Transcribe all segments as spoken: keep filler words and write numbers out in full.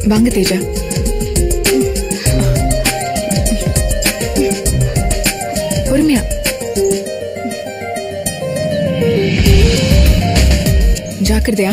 வாங்க தேஜா. பொறுமையா. ஜாக்கிரதையா.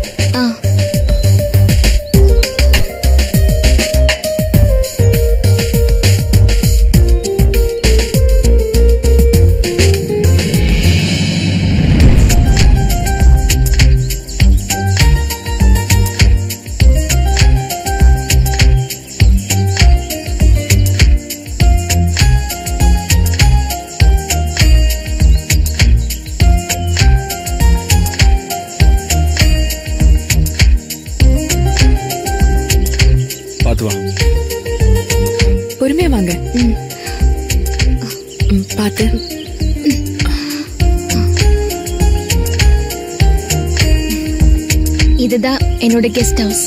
பொறுமையா வாங்க. பாத்து. இதுதான் என்னோட கெஸ்ட் ஹவுஸ்.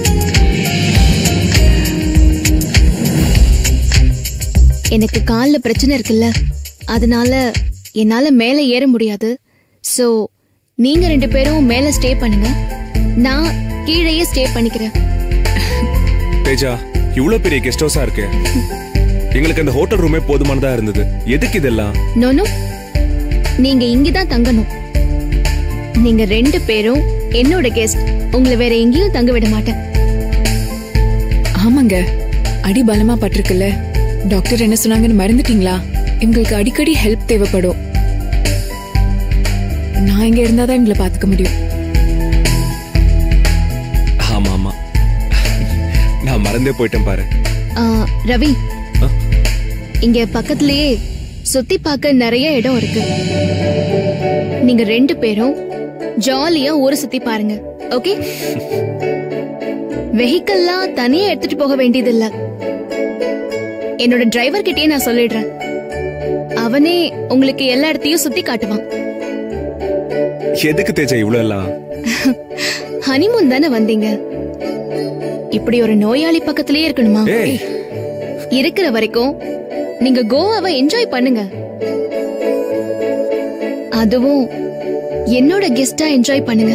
எனக்கு கால்ல பிரச்சனை இருக்குல்ல, அதனால என்னால மேல ஏற முடியாது. சோ நீங்க ரெண்டு பேரும் மேல ஸ்டே பண்ணுங்க, நான் கீழேயே ஸ்டே பண்ணிக்கிறேன். தேஜா, இவ்வளவு பெரிய கெஸ்ட் ஹவுஸா இருக்கு. எங்களுக்கு அந்த ஹோட்டல் ரூமே போதுமானதா இருந்தது. எதுக்கு இதெல்லாம்? நோனோ, நீங்க இங்கதான் தங்கணும். நீங்க ரெண்டு பேரும் என்னோட கெஸ்ட். உங்களை வேற எங்கேயும் தங்க விட மாட்டேன். ஆமாங்க, அடி பலமா பட்டிருக்குல்ல. டாக்டர் என்ன சொன்னாங்கன்னு மறந்துட்டீங்களா? எங்களுக்கு அடிக்கடி ஹெல்ப் தேவைப்படும். நான் இங்க இருந்தாதான் எங்களை பாத்துக்க முடியும். ஆமா ஆமா, நான் மறந்தே போயிட்டேன் பாரு. ரவி, இங்க பக்கத்திலேயே சுத்தி பார்க்க நிறைய இடம் இருக்கு. நீங்க ரெண்டு பேரும் ஜாலியா ஊரை சுத்தி பாருங்க. ஓகே? வெஹிக்கல்லாம் தனியா எடுத்துட்டு போக வேண்டியது இல்ல. என்னோட டிரைவர் கிட்டே நான் சொல்லிடுறேன். அவனே உங்களுக்கு எல்லா இடத்தையும் சுத்தி காட்டுவான். எதுக்கு தேஜா இவ்வளவு எல்லாம்? ஹனிமூன் தானே வந்தீங்க, இப்படி ஒரு நோயாளி பக்கத்திலேயே இருக்கணுமா? இருக்கிற வரைக்கும் நீங்க கோவாவை என்ஜாய் பண்ணுங்க. அதுவும் என்னோட கெஸ்டா என்ஜாய் பண்ணுங்க.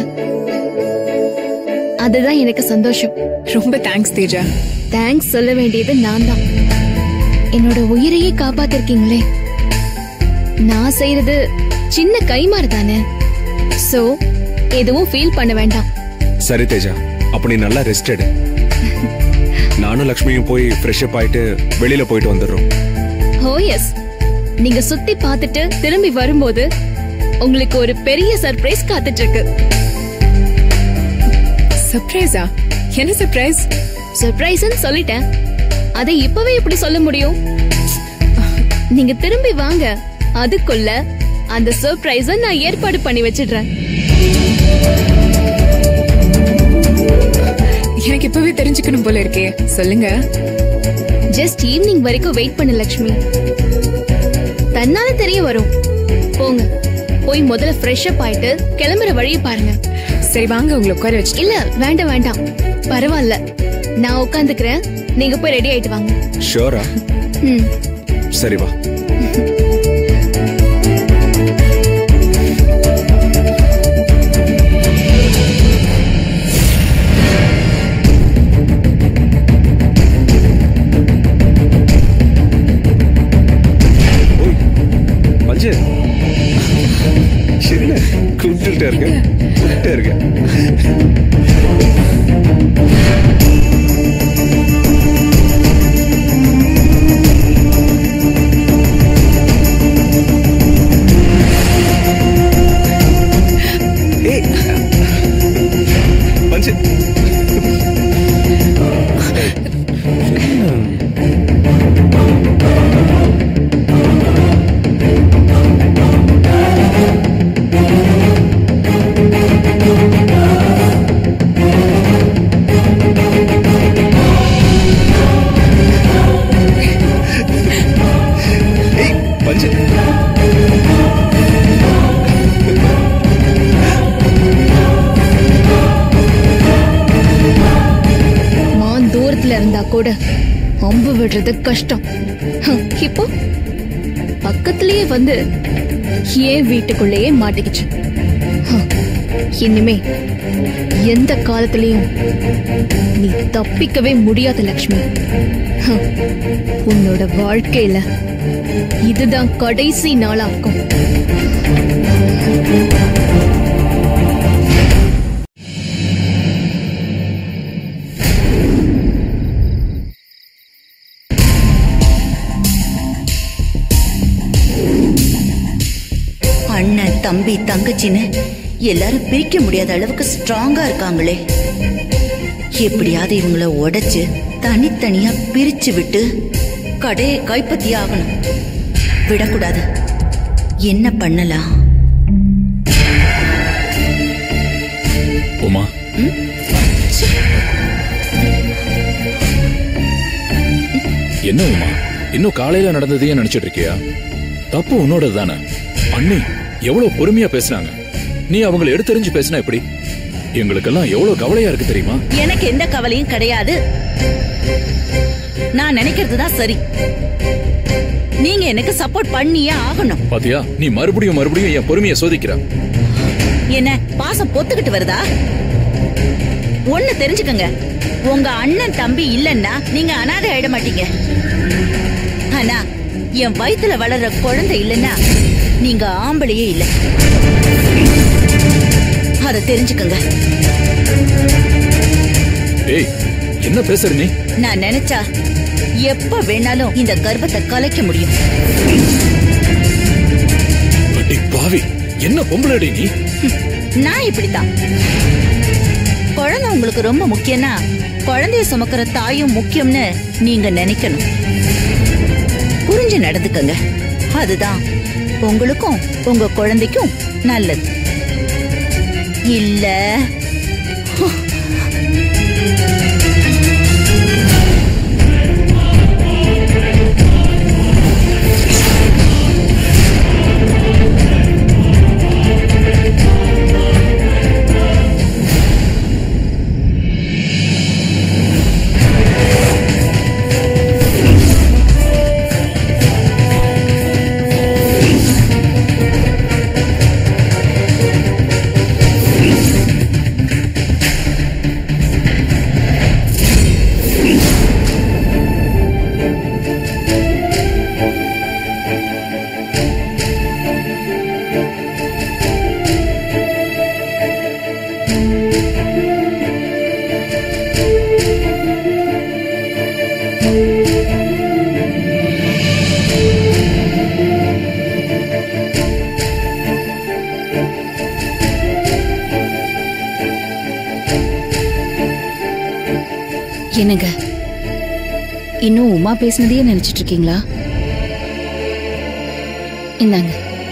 அதுதான் எனக்கு சந்தோஷம். ரொம்ப தேங்க்ஸ் தேஜா. தேங்க்ஸ் சொல்ல வேண்டியது நான் தான். என்னோட உயிரையே காப்பாத்திருக்கீங்களே. நான் செய்யறது சின்ன கைமாறு தானே. சோ எதுவும் ஃபீல் பண்ண வேண்டாம். சரி தேஜா, அப்ப நீ நல்லா ரெஸ்ட் எடு. நானும் லக்ஷ்மியும் போய் ஃப்ரெஷ் அப் ஆயிட்டு வெளியில போயிட்டு வந்துடுறோம். ஓ எஸ், நீங்க சுத்தி பார்த்துட்டு திரும்பி வரும்போது உங்களுக்கு ஒரு பெரிய சர்ப்ரைஸ் காத்துட்டு இருக்கு. சர்ப்ரைஸா? என்ன சர்ப்ரைஸ்? சர்ப்ரைஸ்னு சொல்லிட்டேன், அதை இப்பவே எப்படி சொல்ல முடியும்? நீங்க திரும்பி வாங்க, அதுக்குள்ள அந்த சர்ப்ரைஸ நான் ஏற்பாடு பண்ணி வச்சிடுறேன். எனக்கு இப்பவே தெரிஞ்சுக்கணும் போல இருக்கே, சொல்லுங்க. ஜஸ்ட் ஈவினிங் வரைக்கும் வெயிட் பண்ணு லக்ஷ்மி, தன்னால தெரிய வரும். போங்க, போய் முதல்ல ஃப்ரெஷ் அப் ஆயிட்டு கிளம்புற வழியை பாருங்க. சரி வாங்க, உங்களை உட்கார வச்சு. இல்ல வேண்டாம் வேண்டாம், பரவாயில்ல, நான் உட்காந்துக்கிறேன். நீங்க போய் ரெடி ஆயிட்டு வாங்க. ஷூரா? ம், சரி வா. கூப்பிட்டு இருக்க இருக்க பஞ்சு கூட அம்பு விடுறது கஷ்டம். இப்போ பக்கத்திலேயே வந்து ஏன் வீட்டுக்குள்ளேயே மாட்டிக்கிச்சு. இனிமே எந்த காலத்திலையும் நீ தப்பிக்கவே முடியாது லக்ஷ்மி. உன்னோட வாழ்க்கையில இதுதான் கடைசி நாளாகும். அண்ணன் தம்பி தங்கச்சின்னு எல்லாரும் பிரிக்க முடியாத அளவுக்கு ஸ்ட்ராங்கா இருக்காங்களே. எப்படியாவது இவங்களை உடைச்சு தனித்தனியா பிரிச்சு விட்டு கடையை கைப்பற்றி ஆகணும். விடக்கூடாது. என்ன பண்ணலாம்? உமா, என்ன உமா, இன்னும் காலையில நடந்ததையே நினைச்சிட்டு இருக்கியா? தப்பு உன்னோட தானே. அண்ணி எவ்வளவு பொறுமையா பேசுனாங்க. நீ அவங்களை எடுத்தறிஞ்சு பேசினா எப்படி? எங்களுக்கெல்லாம் எவ்வளவு கவலையா இருக்கு தெரியுமா? எனக்கு எந்த கவலையும் கிடையாது. நான் நினைக்கிறதுதான் சரி. நீங்க எனக்கு சப்போர்ட் பண்ணியே ஆகணும். பாத்தியா, நீ மறுபடியும் மறுபடியும் என் பொறுமையை சோதிக்கிற. என்ன பாசம் பொத்துக்கிட்டு வருதா? ஒண்ணு தெரிஞ்சுக்கங்க, உங்க அண்ணன் தம்பி இல்லன்னா நீங்க அனாதை ஆயிட மாட்டீங்க. ஆனா என் வயித்துல வளர்ற குழந்தை இல்லன்னா நீங்க ஆம்பளையே இல்ல. அத தெரிஞ்சுக்கங்க. ஏய், என்ன பேசுற நீ? நான் நினைச்சா எப்ப வேணாலும் இந்த கர்ப்பத்தை கலைக்க முடியும். அடி பாவி, என்ன பொம்பளடி நீ? நான் இப்படித்தான். குழந்தை உங்களுக்கு ரொம்ப முக்கியம்னா குழந்தைய சுமக்கிற தாயும் முக்கியம்னு நீங்க நினைக்கணும். புரிஞ்சு நடந்துக்கங்க. அதுதான் உங்களுக்கும் உங்க குழந்தைக்கும் நல்லது. இல்ல என்னங்க, இன்னும் உமா பேசினதையே நினைச்சிட்டு இருக்கீங்களா? இந்தாங்க.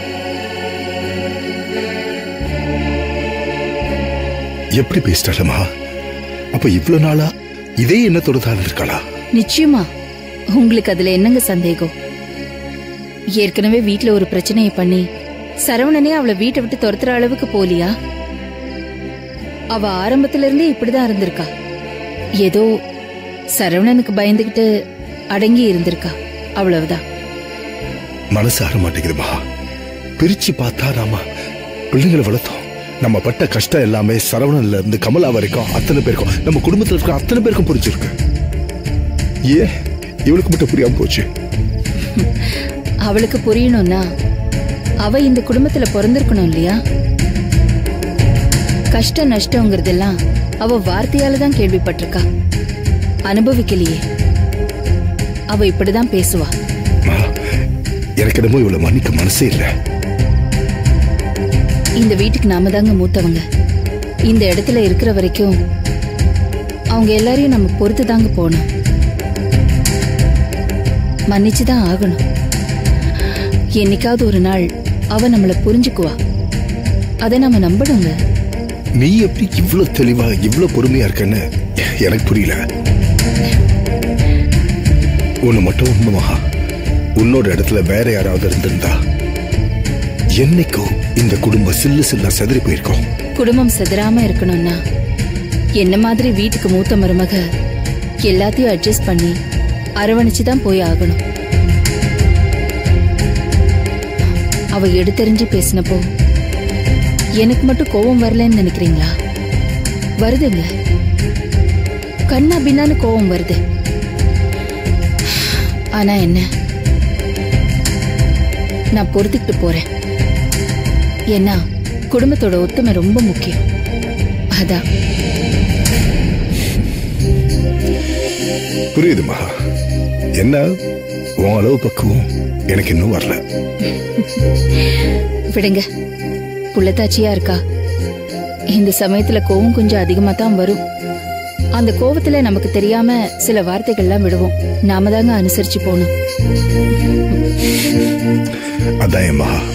எப்படி பேசிட்டாலமா? அப்ப இவ்வளவு நாளா இதே எண்ணத்தோட தான் இருக்காளா? நிச்சயமா. உங்களுக்கு அதுல என்னங்க சந்தேகம்? ஏற்கனவே வீட்டுல ஒரு பிரச்சனையை பண்ணி சரவணனே அவளை வீட்டை விட்டு துரத்துற அளவுக்கு போலியா? அவ ஆரம்பத்துல இருந்தே இப்படிதான் இருந்திருக்கா. ஏதோ சரவணனுக்கு பயந்துகிட்டு அடங்கி இருந்திருக்கா, அவ்வளவுதான். மனசு ஆற மாட்டேங்குதுமா. பிரிச்சு பார்த்தா நாம பிள்ளைங்களை வளர்த்தோம். நம்ம பட்ட கஷ்டம் எல்லாமே சரவணன்ல இருந்து கமலா வரைக்கும் அத்தனை பேருக்கும், நம்ம குடும்பத்துல இருக்க அத்தனை பேருக்கும் புரிஞ்சிருக்கு. ஏன் இவளுக்கு மட்டும் புரியாம போச்சு? அவளுக்கு புரியணும்னா அவ இந்த குடும்பத்துல பிறந்திருக்கணும் இல்லையா? கஷ்ட நஷ்டங்கிறதெல்லாம் அவ வார்த்தையால தான் கேள்விப்பட்டிருக்கா, அனுபவிக்கலையே. அவ இப்படிதான் பேசுவா. எனக்கு என்னமோ இவளை மன்னிக்க மனசே இல்ல. இந்த வீட்டுக்கு நாம தாங்க மூத்தவங்க. இந்த இடத்துல இருக்கிற வரைக்கும் அவங்க எல்லாரையும் நம்ம பொறுத்து தாங்க போகணும். மன்னிச்சுதான் ஆகணும். என்னைக்காவது ஒரு நாள் அவ நம்மளை புரிஞ்சுக்குவா. அதை நம்ம நம்பணுங்க. நீ எப்படி இவ்வளவு தெளிவா இவ்வளவு பொறுமையா இருக்கன்னு எனக்கு புரியல. ஒண்ணு மட்டும் உண்மைமா, உன்னோட இடத்துல வேற யாராவது இருந்திருந்தா என்னைக்கோ இந்த குடும்பம் சில்லு சில்லா செதறி போயிருக்கோம். குடும்பம் செதறாம இருக்கணும்னா என்ன மாதிரி வீட்டுக்கு மூத்த மருமக எல்லாத்தையும் அட்ஜஸ்ட் பண்ணி அரவணைச்சுதான் போய் ஆகணும். அவ எடுத்தறிஞ்சு பேசினப்போ எனக்கு மட்டும் கோபம் வரலன்னு நினைக்கிறீங்களா? வருதுங்க. கண்ணா பின்னான்னு கோவம் வருது. ஆனா என்ன, நான் பொறுத்துக்கிட்டு போறேன். ஏன்னா குடும்பத்தோட ஒத்துமை ரொம்ப முக்கியம். அதான். புரியுது மகா. என்ன உன் அளவு பக்குவம் எனக்கு இன்னும் வரல. விடுங்க, புள்ளத்தாச்சியா இருக்கா. இந்த சமயத்துல கோவம் கொஞ்சம் அதிகமா தான் வரும். அந்த கோவத்துல நமக்கு தெரியாம சில வார்த்தைகள்லாம் விடுவோம். நாம தாங்க அனுசரிச்சு போகணும். அதான் என் மகா.